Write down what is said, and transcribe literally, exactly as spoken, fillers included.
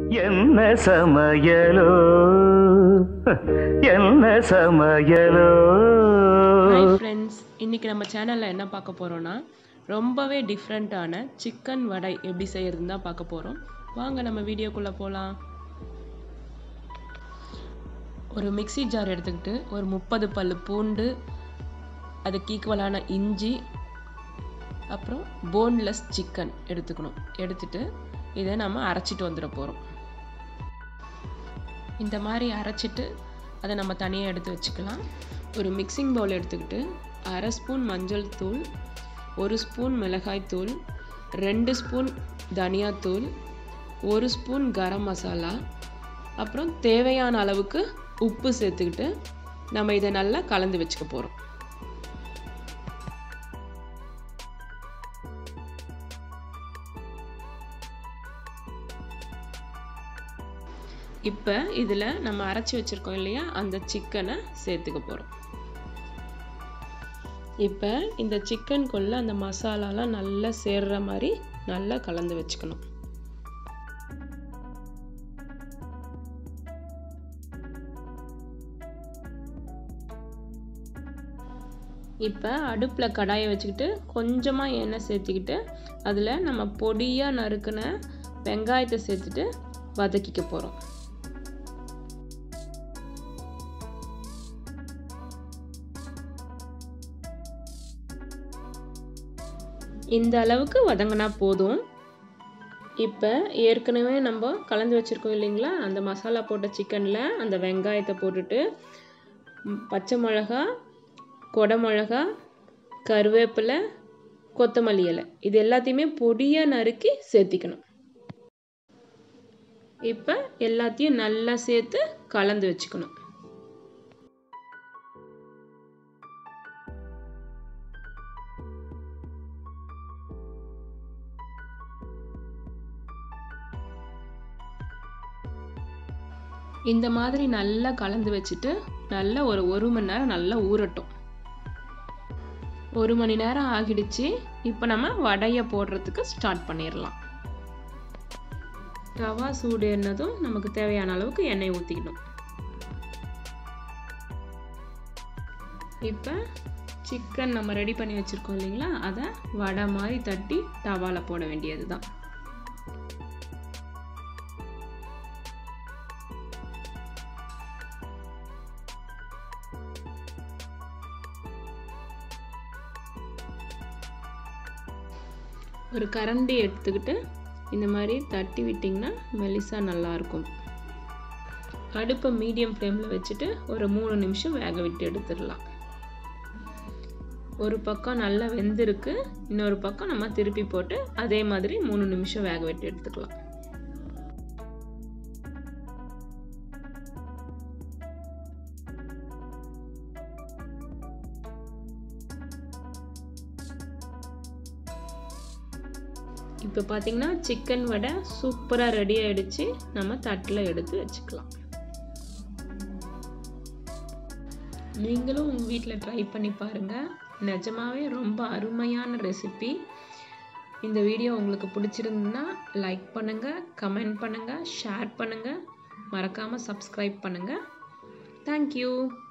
என்ன சமையலோ என்ன சமையலோ. ஹாய் ஃப்ரெண்ட்ஸ், இன்றைக்கி நம்ம சேனலில் என்ன பார்க்க போகிறோன்னா ரொம்பவே டிஃப்ரெண்ட்டான சிக்கன் வடை எப்படி செய்கிறதுன்னு தான் பார்க்க போகிறோம். வாங்க நம்ம வீடியோக்குள்ளே போகலாம். ஒரு மிக்சி ஜார் எடுத்துக்கிட்டு ஒரு முப்பது பல் பூண்டு, அதுக்கு ஈக்குவலான இஞ்சி, அப்புறம் போன்லெஸ் சிக்கன் எடுத்துக்கணும். எடுத்துட்டு இதை நம்ம அரைச்சிட்டு வந்துட போகிறோம். இந்த மாதிரி அரைச்சிட்டு அதை நம்ம தனியாக எடுத்து வச்சுக்கலாம். ஒரு மிக்சிங் பவுல் எடுத்துக்கிட்டு அரை ஸ்பூன் மஞ்சள் தூள், ஒரு ஸ்பூன் மிளகாய் தூள், ரெண்டு ஸ்பூன் தனியாத்தூள், ஒரு ஸ்பூன் கரம் மசாலா, அப்புறம் தேவையான அளவுக்கு உப்பு சேர்த்துக்கிட்டு நம்ம இதை நல்லா கலந்து வச்சுக்க போகிறோம். இப்போ இதில் நம்ம அரைச்சி வச்சுருக்கோம் இல்லையா, அந்த சிக்கனை சேர்த்துக்க போகிறோம். இப்போ இந்த சிக்கனுக்குள்ளே அந்த மசாலாலாம் நல்லா சேர்ற மாதிரி நல்லா கலந்து வச்சுக்கணும். இப்போ அடுப்பில் கடாயை வச்சுக்கிட்டு கொஞ்சமாக எண்ணெய் சேர்த்துக்கிட்டு அதில் நம்ம பொடியாக நறுக்கின வெங்காயத்தை சேர்த்துட்டு வதக்கிக்க போகிறோம். இந்த அளவுக்கு வதங்கினா போதும். இப்போ ஏற்கனவே நம்ம கலந்து வச்சுருக்கோம் இல்லைங்களா, அந்த மசாலா போட்ட சிக்கனில் அந்த வெங்காயத்தை போட்டுட்டு பச்சை மிளகா, கொடை மிளகா, கருவேப்பிலை, கொத்தமல்லி இலை இது எல்லாத்தையுமே பொடியாக நறுக்கி சேர்த்திக்கணும். இப்போ எல்லாத்தையும் நல்லா சேர்த்து கலந்து வச்சுக்கணும். இந்த மாதிரி நல்லா கலந்து வச்சுட்டு நல்லா ஒரு ஒரு மணி நேரம் நல்லா ஊறட்டும். ஒரு மணி நேரம் ஆகிடுச்சு. இப்போ நம்ம வடையை போடுறதுக்கு ஸ்டார்ட் பண்ணிடலாம். தவா சூடு என்னதும் நமக்கு தேவையான அளவுக்கு எண்ணெய் ஊற்றிக்கணும். இப்போ சிக்கன் நம்ம ரெடி பண்ணி வச்சுருக்கோம் இல்லைங்களா, அதை வடை மாதிரி தட்டி தவாவில் போட வேண்டியது தான். ஒரு கரண்டி எடுத்துக்கிட்டு இந்த மாதிரி தட்டி விட்டிங்கன்னா மெலிசா நல்லாயிருக்கும். அடுப்பை மீடியம் ஃப்ளேமில் வச்சுட்டு ஒரு மூணு நிமிஷம் வேக விட்டு எடுத்துடலாம். ஒரு பக்கம் நல்லா வெந்திருக்கு, இன்னொரு பக்கம் நம்ம திருப்பி போட்டு அதே மாதிரி மூணு நிமிஷம் வேக விட்டு எடுத்துக்கலாம். இப்போ பார்த்தீங்கன்னா சிக்கன் வடை சூப்பராக ரெடி ஆகிடுச்சு. நம்ம தட்டில் எடுத்து வச்சுக்கலாம். நீங்களும் உங்கள் வீட்டில் ட்ரை பண்ணி பாருங்கள். நிஜமாவே ரொம்ப அருமையான ரெசிபி. இந்த வீடியோ உங்களுக்கு பிடிச்சிருந்துன்னா லைக் பண்ணுங்கள், கமெண்ட் பண்ணுங்கள், ஷேர் பண்ணுங்கள், மறக்காமல் சப்ஸ்கிரைப் பண்ணுங்கள். தேங்க்யூ.